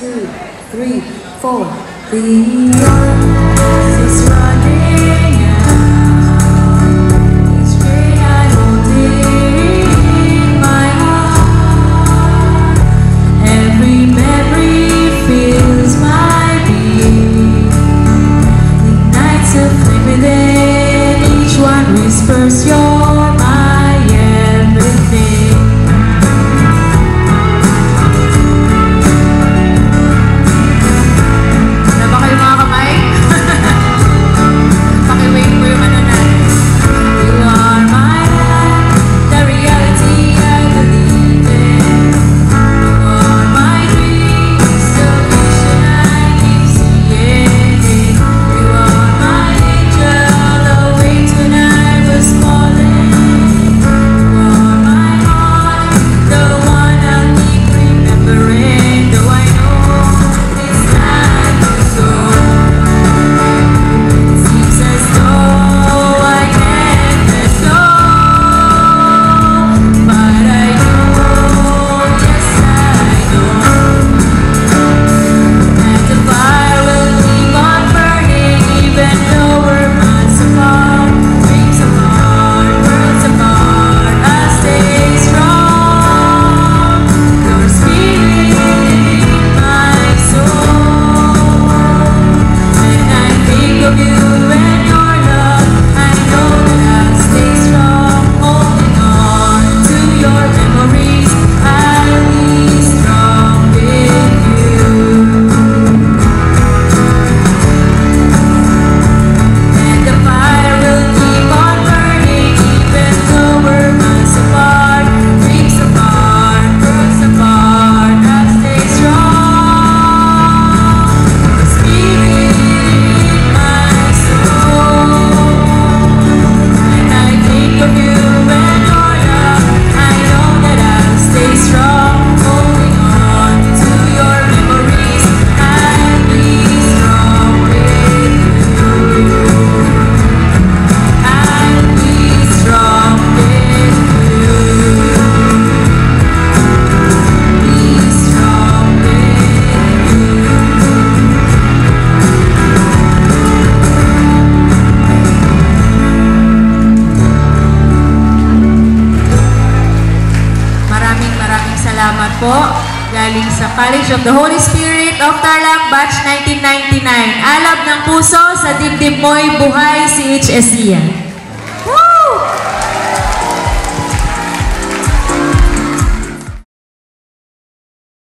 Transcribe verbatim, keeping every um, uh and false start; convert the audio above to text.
two, three, four. The earth is running out. Each day I hold it in my heart. Every memory fills my being. Ignites a flame within. Each one whispers, you're my everything. Salamat po. Galing sa College of the Holy Spirit of Tarlac, Batch nineteen ninety-nine. Alab ng puso, sa dibdib mo'y buhay, C H S E yan.